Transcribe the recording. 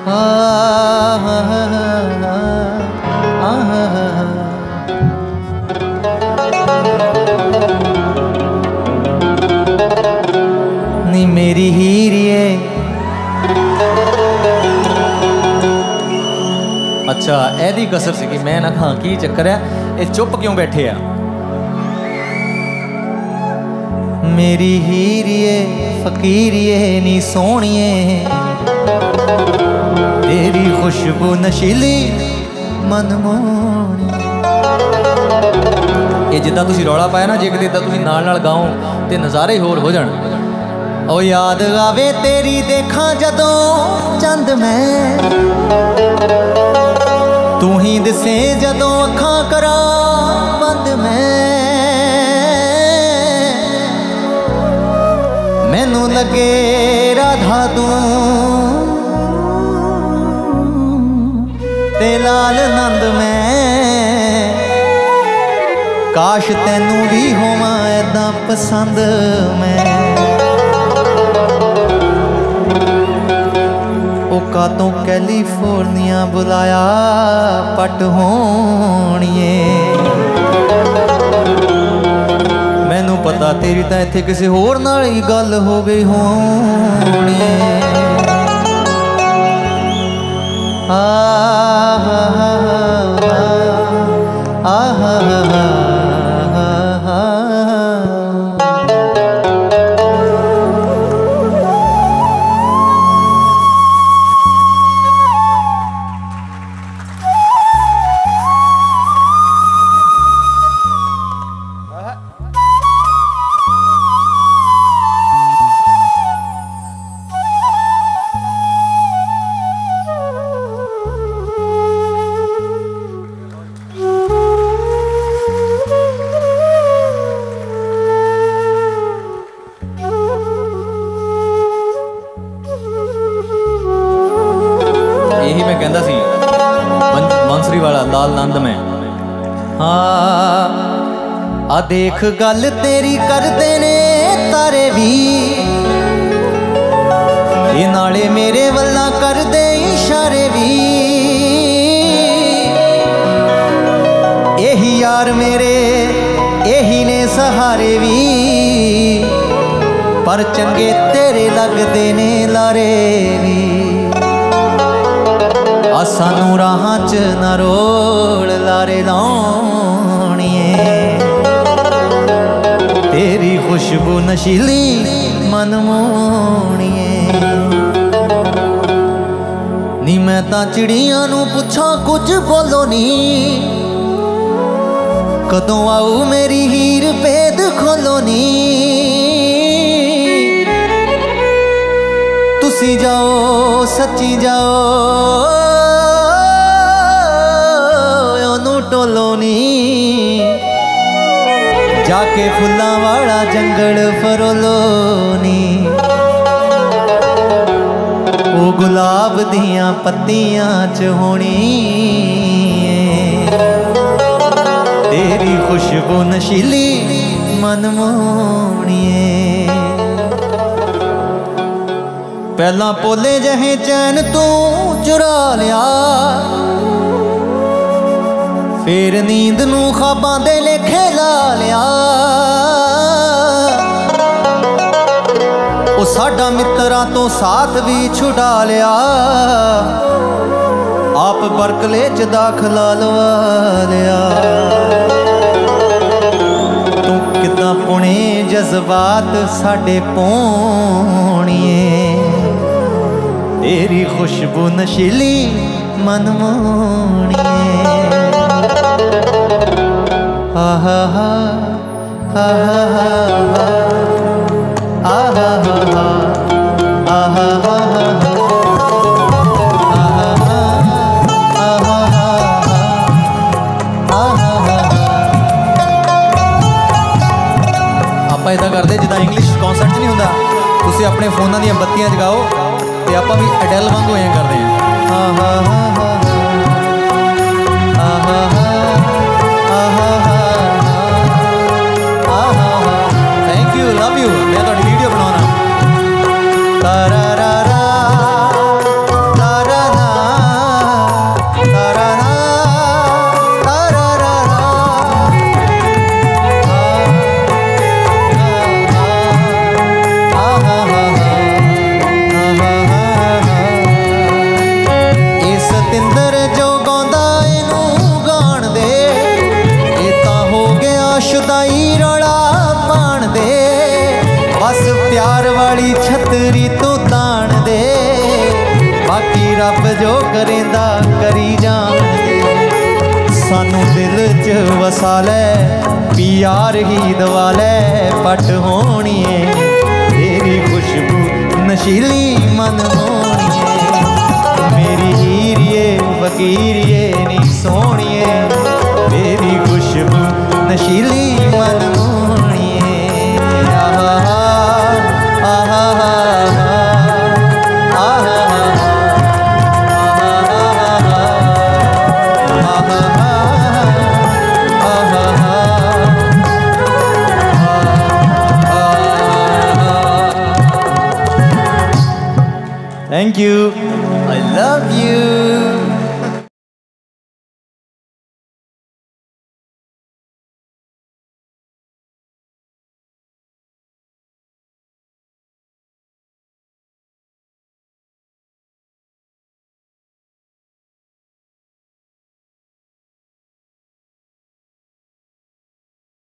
नी मेरी हीरिए। अच्छा एदी कसर सी कि मैं ना खां की चक्कर है, ये चुप क्यों बैठे आ? मेरी हीरिए फकीरिए नी सोहणिए, तेरी खुशबू नशीली मनमोहनी। ये जिद्दां तुसीं रौला पाया ना, जे किते इदां तुसीं नाल नाल गाओ ते नज़ारे ही होर हो जाण। ओ याद आवे तेरी देखा जदों चंद मैं, तू ही दिसे जदों अखां करा बंद मैं। मैनू लगे राधा तू ते लाल नंद मैं, काश तैनू भी होवां ऐदां पसंद मैं। ओ कातों कैलीफोर्निया बुलाया पट होणिए। मैनू पता तेरी तां इत्थे किसी होर नाल ही गल हो गई होनी। बांसुरी वाला लाल नंद में। हाँ आ देख गल तेरी करते ने तारे भी, ये नाले मेरे वल्ला कर दे इशारे भी। यही यार मेरे यही ने सहारे भी, पर चंगे तेरे लगते ने लारे भी। सानू राहां च ना रोल लारे लाउणिए, तेरी खुशबू नशीली मनमोहणिए। नी मैं तां चिड़ियां नू पुछां कुछ बोलो नी, कदों आऊ मेरी हीर भेद खोलो नी। तुसी जाओ सच्ची जाओ टोलोनी, जाके फुल्लां वाला जंगल फरोलोनी। वो गुलाब दियां पत्तियां च होनी, तेरी खुशबू नशीली मनमोहणिए। पहला पोले जहे चैन तू चुरा लिया, फिर नींद नू ख्वाबां दे लेखे ला लिया। ओ साडा मित्रा तो साथ भी छुड़ा लिया, आप बरकले च दाखला लवा लिया। तू किदां पुणे जज्बात साडे पौणिए, तेरी खुशबू नशीली मनमोहणिए। आहा हा आहा हा आहा हा आहा हा ਆਪਾਂ ਇਦਾਂ ਕਰਦੇ ਜਿੱਦਾਂ ਇੰਗਲਿਸ਼ ਕਨਸਰਟ ਨਹੀਂ ਹੁੰਦਾ, ਤੁਸੀਂ ਆਪਣੇ ਫੋਨਾਂ ਦੀਆਂ ਬੱਤੀਆਂ ਜਗਾਓ ਤੇ ਆਪਾਂ ਵੀ ਐਡੈਲ ਵਾਂਗੂ ਐਂ ਕਰਦੇ ਹਾਂ। ਆਹਾ ਹਾ ਆਹਾ ਹਾ लव यू। मैं तो वीडियो बनाना तारा रा रा तारा रा रब जो करेंदा करी जान सानू दिल च वसा लै प्यार ही दवा लै पट होनी है तेरी खुशबू नशीली मन होनी है मेरी हीरिए फकीरिए नी सोहणिए तेरी खुशबू नशीली मन होनी है आहा आहा Thank you. I love you.